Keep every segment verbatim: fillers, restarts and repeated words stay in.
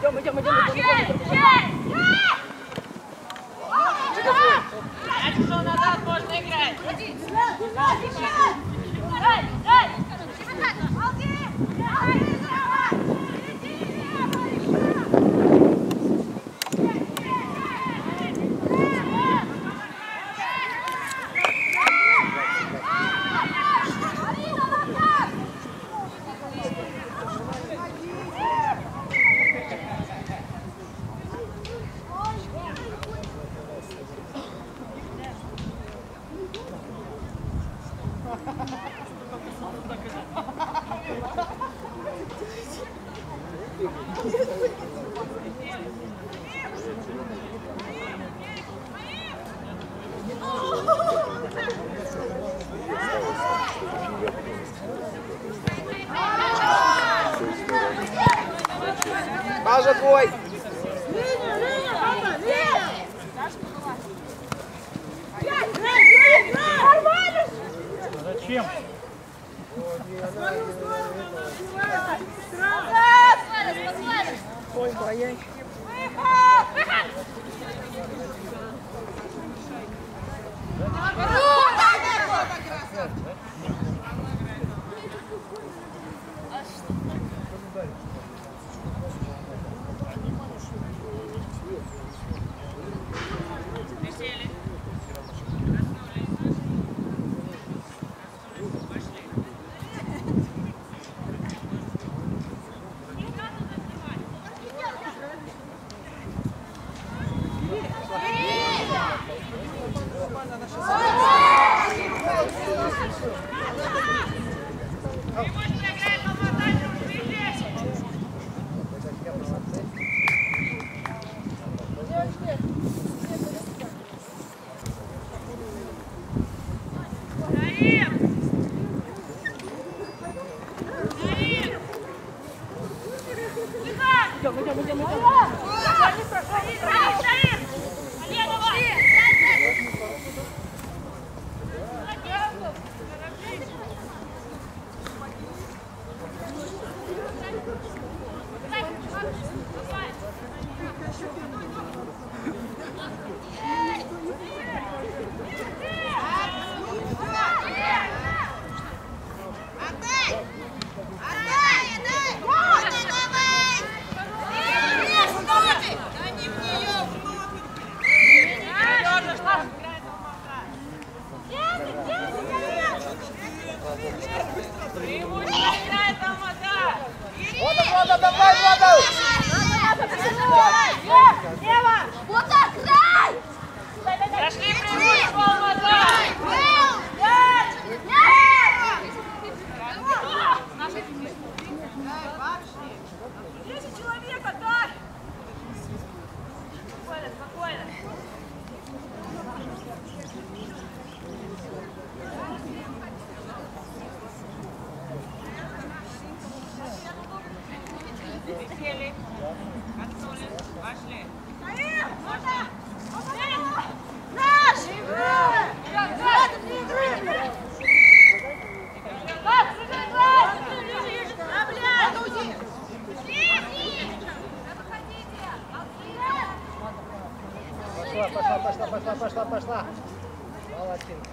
идем, идем, идем. Ушел назад, можно играть. Паша твой! Зачем? Ой, боясь. Пошла, пошла, пошла, пошла, пошла. Молодчинка.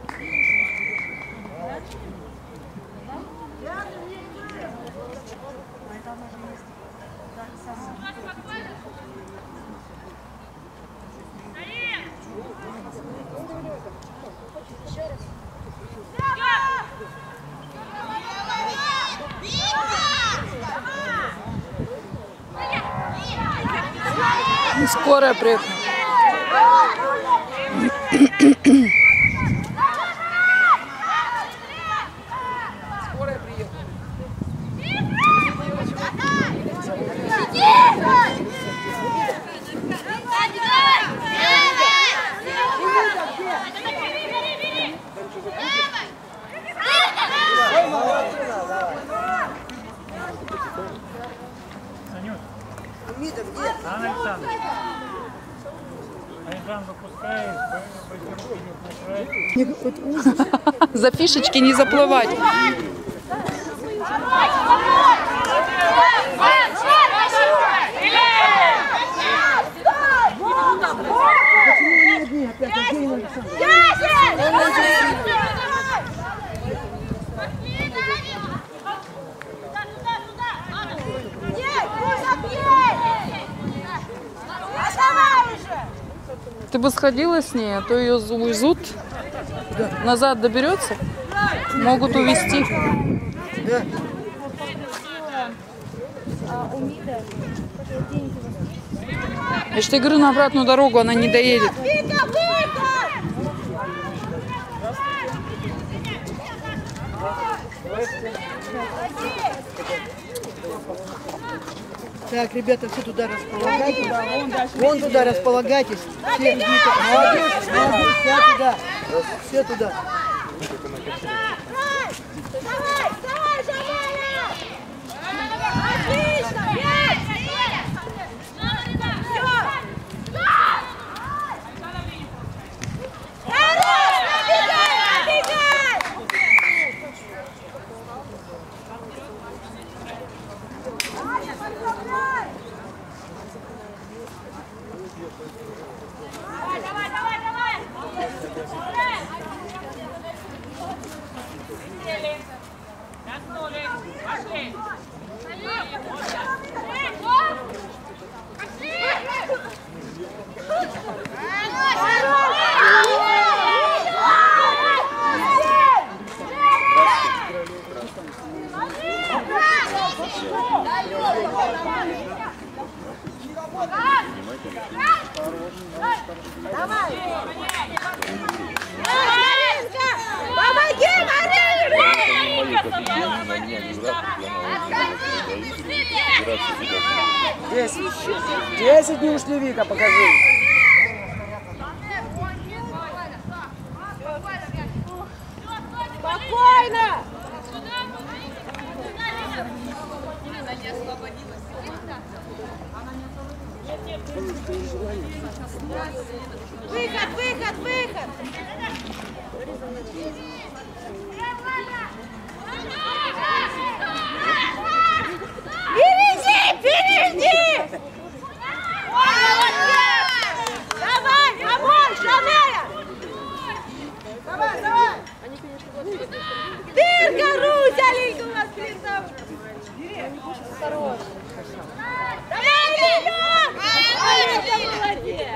Скорая приехала. Скорая приехала. Санют. Мида где? Анна Александровна. Айжан выпускает, не пускает. За фишечки не заплывать. Или Ты бы сходила с ней, а то ее увезут. Назад доберется, могут увезти. Я же тебе говорю, на обратную дорогу она не доедет. Так, ребята, все туда располагайтесь. Вон туда располагайтесь. Все, молодежь, молодежь, все туда. Все туда. Давай, давай, давай! Отлично! Есть! Хорош! Набегай, набегай! Давай, давай, давай! Пошли! Давай! Помоги, Десять. Десять не ушли, Вика, покажи. Спокойно! Выход, выход, выход! Перейди, перейди! Давай, помочь, Жанея! Давай, давай! Дырка, Русь, Алинка у нас перед тобой! Хорош! Давай, Лилёк! Алинка, молодец!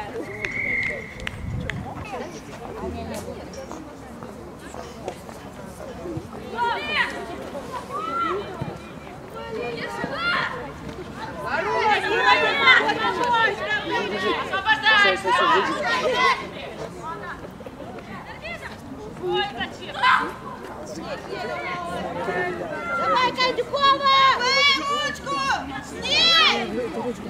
Давай, Кандюкова! Ручку! Сними!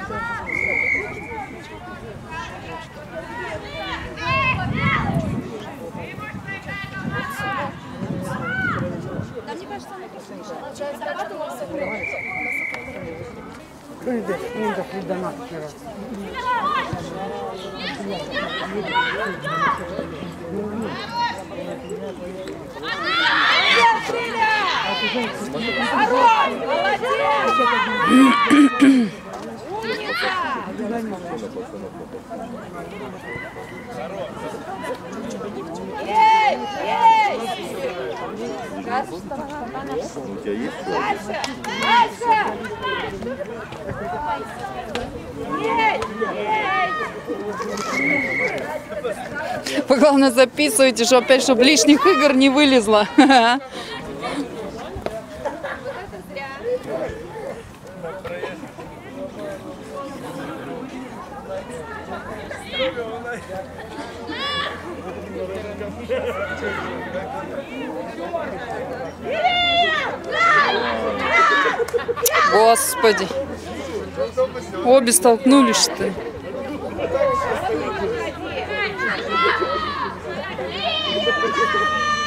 Дальше! Дальше! Вы, главное, записывайте, что опять, чтобы лишних игр не вылезло. Господи. Обе столкнулись, что ли? Давай!